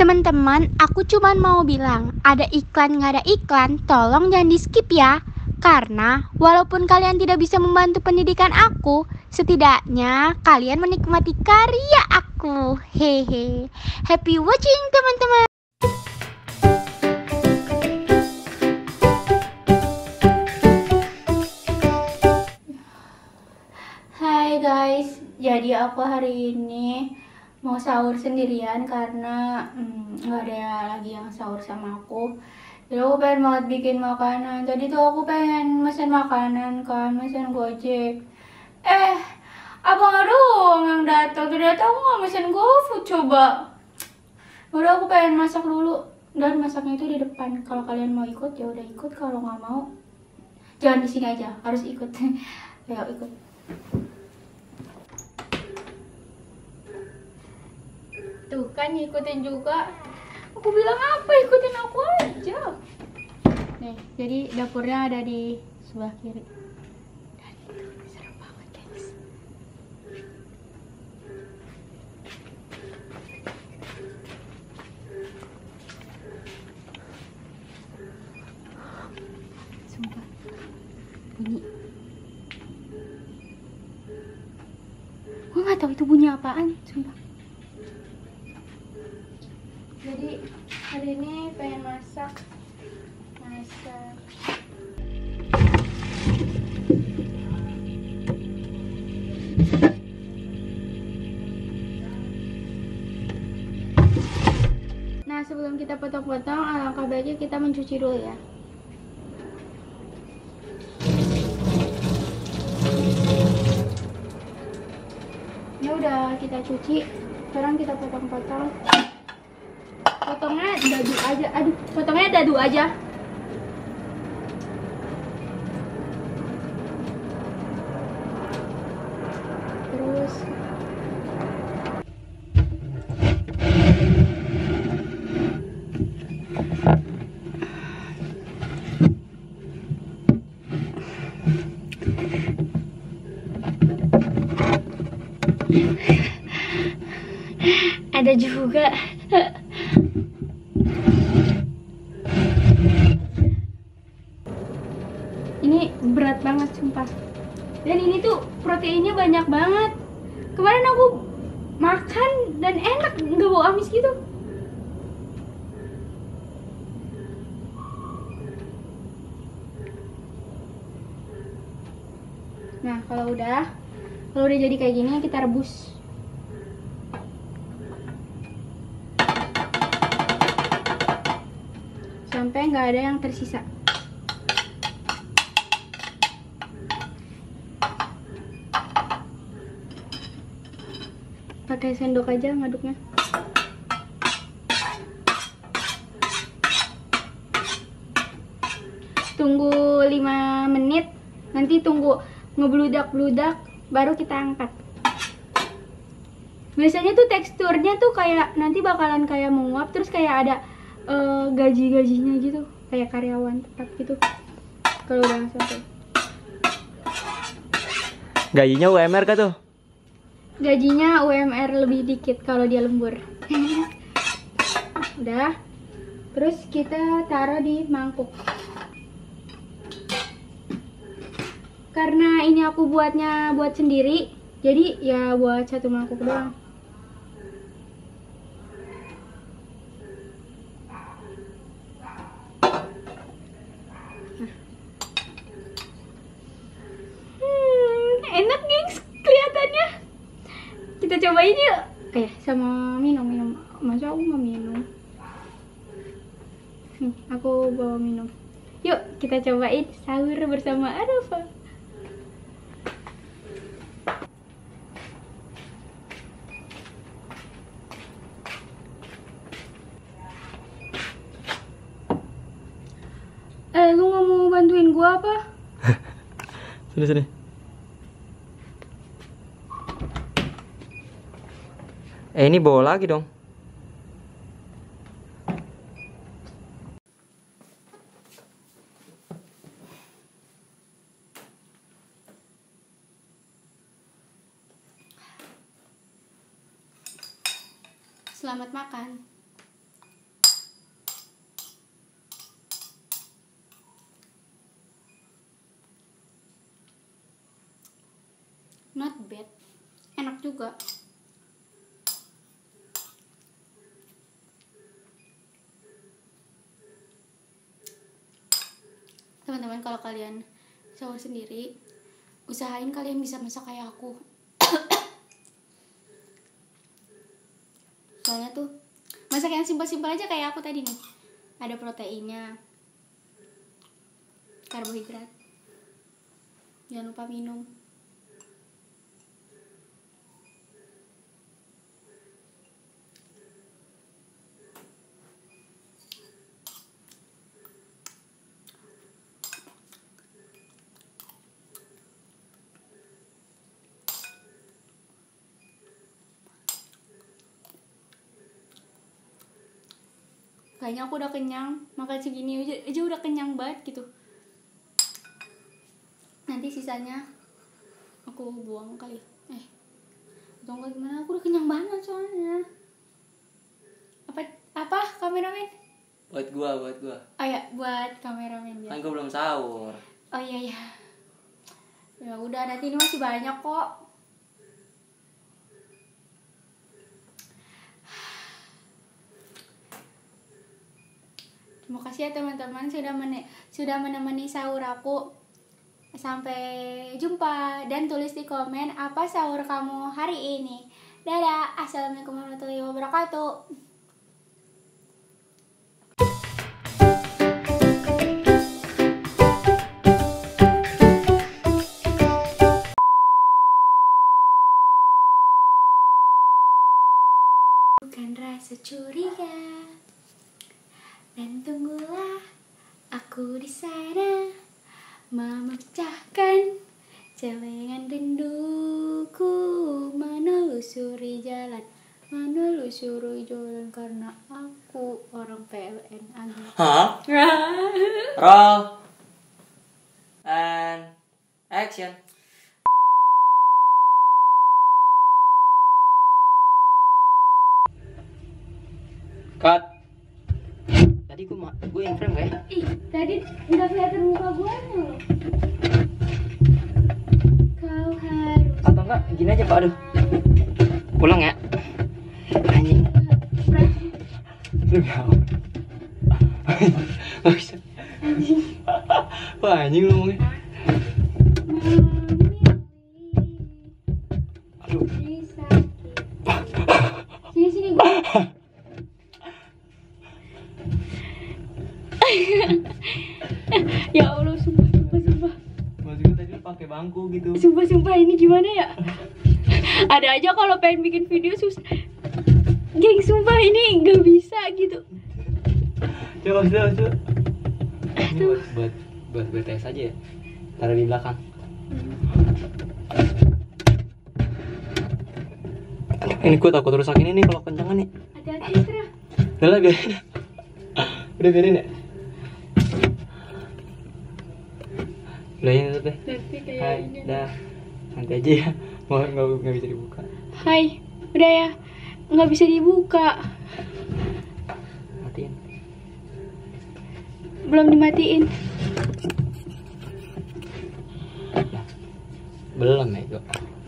Teman-teman, aku cuman mau bilang, ada iklan nggak ada iklan, tolong jangan di skip ya. Karena walaupun kalian tidak bisa membantu pendidikan aku, setidaknya kalian menikmati karya aku. Hehe. Happy watching teman-teman. Hai guys, jadi aku hari ini mau sahur sendirian karena nggak ada lagi yang sahur sama aku. Jadi aku pengen banget bikin makanan. Tadi tuh aku pengen mesen makanan kan, mesen Gojek. Abang dong yang datang. Ternyata aku nggak mesen GoFood coba. Udah aku pengen masak dulu dan masaknya itu di depan. Kalau kalian mau ikut ya udah ikut, kalau nggak mau jangan di sini aja, harus ikut. Ayo ikut. Tuh kan ngikutin juga. Aku bilang apa, ikutin aku aja. Nih, jadi dapurnya ada di sebelah kiri. Dan itu seru banget guys. Sumpah, bunyi. Gue gak tahu itu bunyi apaan, sumpah. Jadi hari ini pengen masak. Nah, sebelum kita potong-potong, alangkah baiknya kita mencuci dulu ya. Ya udah kita cuci, sekarang kita potong-potong. Potongnya dadu aja, potongnya dadu aja. Terus ada juga. Ini berat banget sumpah. Dan ini tuh proteinnya banyak banget. Kemarin aku makan dan enak, nggak bau amis gitu. Nah, kalau udah jadi kayak gini, kita rebus. Sampai nggak ada yang tersisa. Pakai sendok aja ngaduknya. Tunggu 5 menit, nanti tunggu ngebludak-bludak, baru kita angkat. Biasanya tuh teksturnya tuh kayak nanti bakalan kayak menguap, terus kayak ada gaji-gajinya gitu, kayak karyawan tetap gitu. Kalau udah sampai. Gajinya UMR kah tuh? Gajinya UMR lebih dikit kalau dia lembur. Udah. Terus kita taruh di mangkuk. Karena ini aku buat sendiri, jadi ya buat satu mangkuk doang. Enak gengs kelihatannya. Kita cobain yuk. Sama minum. Masa aku mau minum? Aku bawa minum. Yuk kita cobain sahur bersama Arafa. Lu nggak mau bantuin gua apa? Sini. Ini bawa lagi dong. Selamat makan. not bad, enak juga. Teman-teman, kalau kalian sahur sendiri, usahain kalian bisa masak kayak aku. Soalnya tuh masak yang simpel-simpel aja kayak aku tadi nih. Ada proteinnya, karbohidrat. Jangan lupa minum. Kayaknya aku udah kenyang, makan segini aja udah kenyang banget gitu. Nanti sisanya aku buang kali. Atau enggak gimana, aku udah kenyang banget soalnya. Apa kameramen? Buat gua. Oh ya, buat kameramen ya. Kan gua belum sahur. Oh iya. Ya udah, nanti ini masih banyak kok. Terima kasih ya teman-teman sudah menemani sahur aku. Sampai jumpa dan tulis di komen apa sahur kamu hari ini. Dadah, assalamualaikum warahmatullahi wabarakatuh. Bukan rasa curiga, dan tunggulah aku di sana memecahkan celengan rinduku, menelusuri jalan karena aku orang PLN aja. Hah? Roll and action. Cut. Tadi gue yang frame gak ya? Ih, tadi nggak kelihatan muka gue loh. Kau harus. Atau enggak gini aja Pak, aduh. Pulang ya. Anjing. Lu gak bisa. Anjing. Wah anjing lu ngomongnya. Aduh. Sini gue. Ya Allah, sumpah. Maksudnya tadi lu pakai bangku gitu. Sumpah ini gimana ya? Ada aja kalau pengen bikin video susah. Geng, sumpah ini nggak bisa gitu. Coba. Ini buat BTS aja ya. Taruh di belakang. Ini gue takut rusak ini nih kalau kencangan nih. Hati-hati, Isra. Udah lah, biarin. Udah biarin ya. Udah ini tuh deh. Nanti kayak Hai, ini. dah. Nanti aja ya. Mau nggak bisa dibuka. Hai, udah ya. Nggak bisa dibuka. Matiin. Belum dimatiin. Belum ya, Go.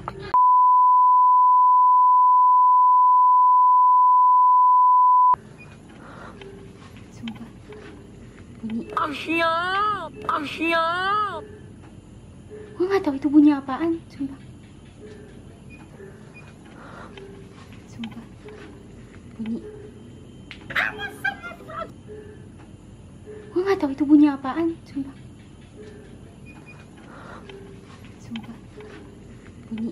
Sumpah. Bunyi. Siap. Gue nggak tahu itu bunyi apaan. Sumpah. Bunyi. Gue nggak tahu itu bunyi apaan. Sumpah. Bunyi.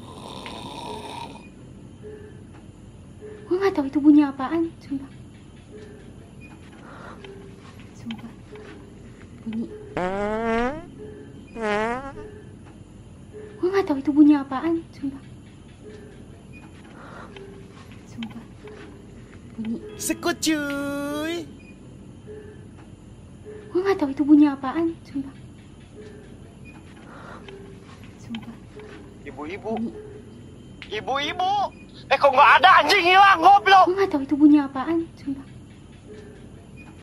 Gue nggak tahu itu bunyi apaan. Sumpah. Bunyi. Gue nggak tahu itu bunyi apaan. Sumpah. Bunyi. Sekut cuy. Gue nggak tahu itu bunyi apaan. Sumpah. Ibu-ibu. Ibu-ibu. Kok nggak ada, anjing hilang, goblok. Gue nggak tahu itu bunyi apaan. Sumpah.